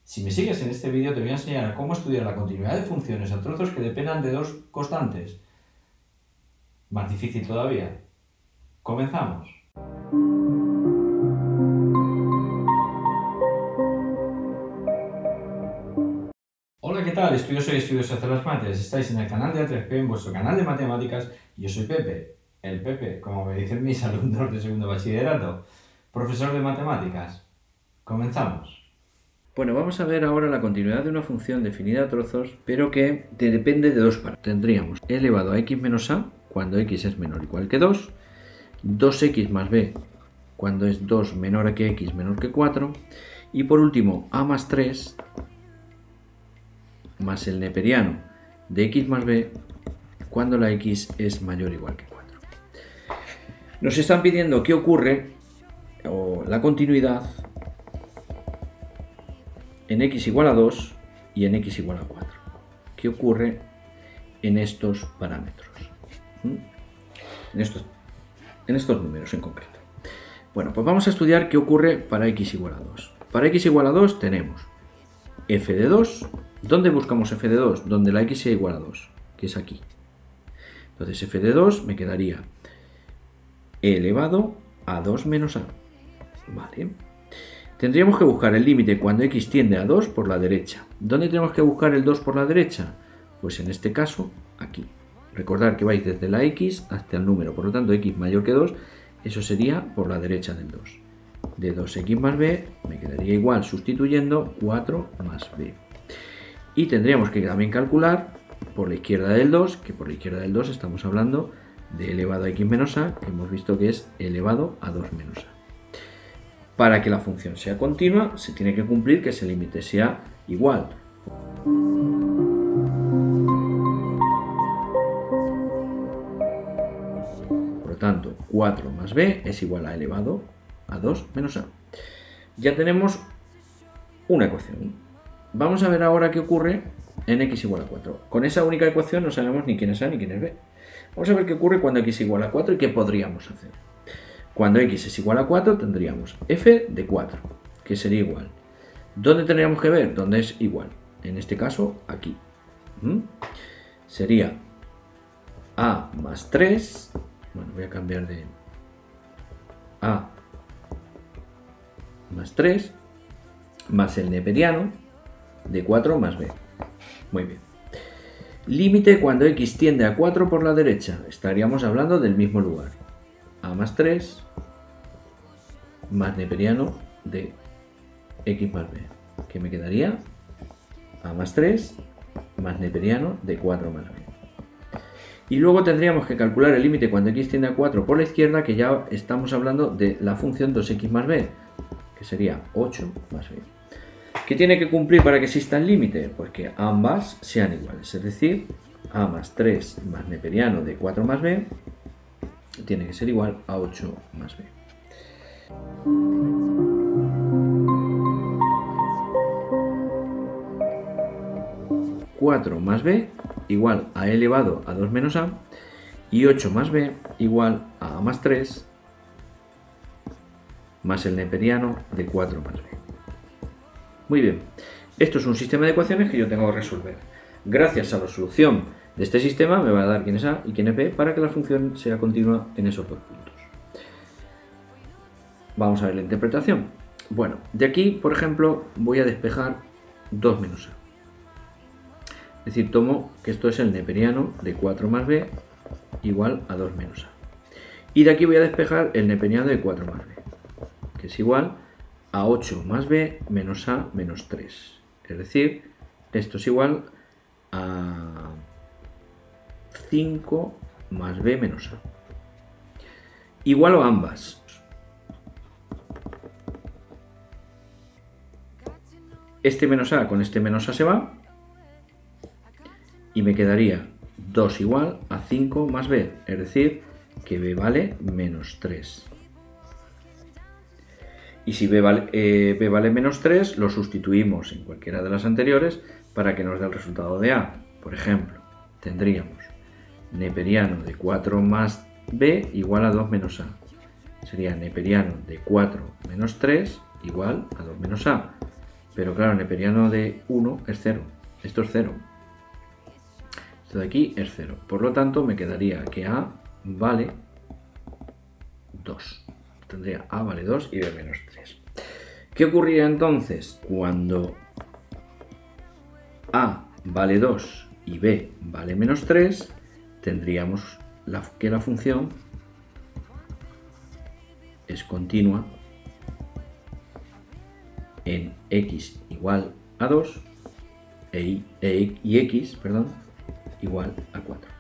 Si me sigues en este vídeo te voy a enseñar a cómo estudiar la continuidad de funciones a trozos que dependan de dos constantes. Más difícil todavía. Comenzamos. Hola, ¿qué tal? Estudiosos de las mates. Estáis en el canal de A3P, en vuestro canal de matemáticas. Yo soy Pepe, el Pepe, como me dicen mis alumnos de segundo bachillerato, profesor de matemáticas. Comenzamos. Bueno, vamos a ver ahora la continuidad de una función definida a trozos, pero que depende de dos partes. Tendríamos e elevado a x menos a cuando x es menor o igual que 2, 2x más b cuando es 2 menor que x menor que 4, y por último a más 3 más el neperiano de x más b cuando la x es mayor o igual que 4. Nos están pidiendo qué ocurre, o la continuidad, en x igual a 2 y en x igual a 4. ¿Qué ocurre en estos parámetros? En estos números en concreto. Bueno, pues vamos a estudiar qué ocurre para x igual a 2. Para x igual a 2 tenemos f de 2. ¿Dónde buscamos f de 2? Donde la x sea igual a 2, que es aquí. Entonces f de 2 me quedaría e elevado a 2 menos a. Vale. Tendríamos que buscar el límite cuando x tiende a 2 por la derecha. ¿Dónde tenemos que buscar el 2 por la derecha? Pues en este caso, aquí. Recordad que vais desde la x hasta el número, por lo tanto x mayor que 2, eso sería por la derecha del 2. De 2x más b me quedaría igual sustituyendo 4 más b. Y tendríamos que también calcular por la izquierda del 2, que por la izquierda del 2 estamos hablando de elevado a x menos a, que hemos visto que es elevado a 2 menos a. Para que la función sea continua, se tiene que cumplir que ese límite sea igual. Por lo tanto, 4 más b es igual a elevado a 2 menos a. Ya tenemos una ecuación. Vamos a ver ahora qué ocurre en x igual a 4. Con esa única ecuación no sabemos ni quién es a ni quién es b. Vamos a ver qué ocurre cuando x es igual a 4 y qué podríamos hacer. Cuando x es igual a 4 tendríamos f de 4, que sería igual. ¿Dónde tendríamos que ver? ¿Dónde es igual? En este caso, aquí. Sería a más 3. Bueno, voy a cambiar de a más 3 más el neperiano de 4 más b. Muy bien. Límite cuando x tiende a 4 por la derecha. Estaríamos hablando del mismo lugar. A más 3 más neperiano de x más b, que me quedaría a más 3 más neperiano de 4 más b. Y luego tendríamos que calcular el límite cuando x tiende a 4 por la izquierda, que ya estamos hablando de la función 2x más b, que sería 8 más b. ¿Qué tiene que cumplir para que exista el límite? Pues que ambas sean iguales, es decir, a más 3 más neperiano de 4 más b tiene que ser igual a 8 más b. ...4 más b igual a e elevado a 2 menos a... ...y 8 más b igual a más 3... ...más el neperiano de 4 más b. Muy bien, esto es un sistema de ecuaciones que yo tengo que resolver. Gracias a la solución de este sistema me va a dar quién es a y quién es b para que la función sea continua en esos dos puntos. Vamos a ver la interpretación. Bueno, de aquí, por ejemplo, voy a despejar 2 menos a. Es decir, tomo que esto es el neperiano de 4 más b igual a 2 menos a. Y de aquí voy a despejar el neperiano de 4 más b, que es igual a 8 más b menos a menos 3. Es decir, esto es igual a 5 más b menos a. Igualo a ambas. Este menos a con este menos a se va. Y me quedaría 2 igual a 5 más b. Es decir, que b vale menos 3. Y si b vale menos 3, lo sustituimos en cualquiera de las anteriores para que nos dé el resultado de a. Por ejemplo, tendríamos neperiano de 4 más b igual a 2 menos a. Sería neperiano de 4 menos 3 igual a 2 menos a. Pero claro, neperiano de 1 es 0. Esto es 0. Esto de aquí es 0. Por lo tanto, me quedaría que A vale 2. Tendría A vale 2 y B menos 3. ¿Qué ocurriría entonces cuando A vale 2 y B vale menos 3? Tendríamos que la función es continua en x igual a 2 y x igual a 4.